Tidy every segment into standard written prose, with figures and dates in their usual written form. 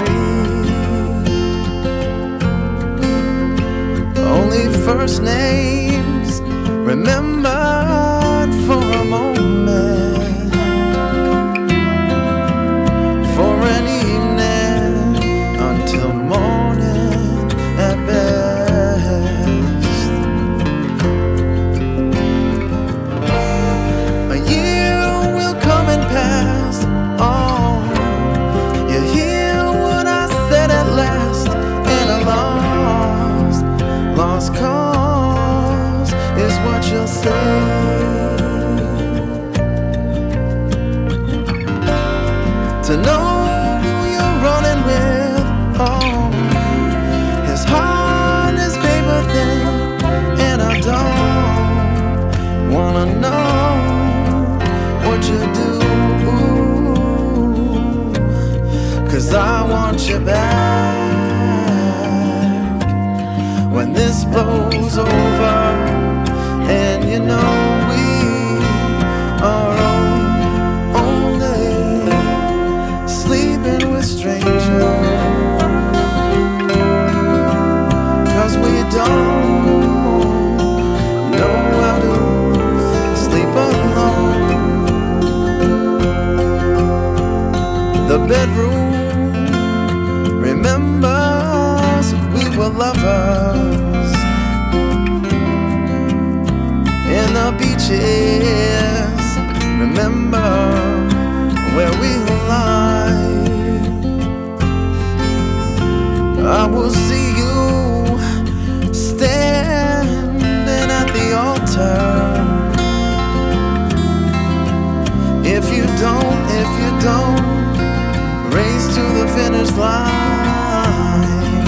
street. Only first names remembered for a moment, for an evening until morning at best. A year will come and pass. Oh, you hear what I said at last, and a lost cause is what you'll say. To know who you're running with, oh, his heart is paper thin, and I don't wanna know what you do, 'cause I want you back when this blows over, and you know we are only sleeping with strangers, 'cause we don't know how to sleep alone. The bedroom remembers we were lovers, and the beaches remember where we lie. I will see you standing at the altar. If you don't race to the finish line.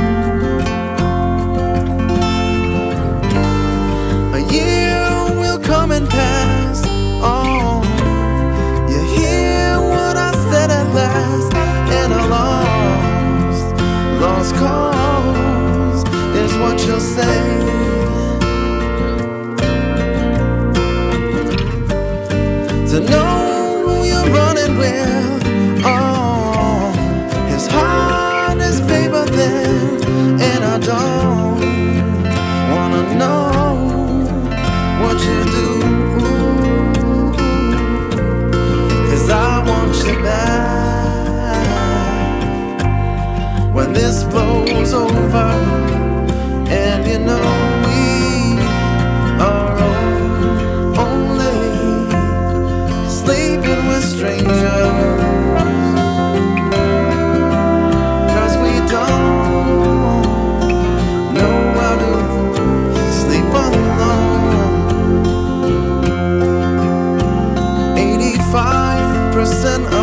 A year will come and pass. Oh, you hear what I said at last, and a lost cause is what you'll say. To know who you're running with, oh, his heart is paper thin, and I don't wanna know what you do, 'cause I want you back when this blows over, and you know we are only sleeping with strangers, 'cause we don't know how to sleep alone. 85%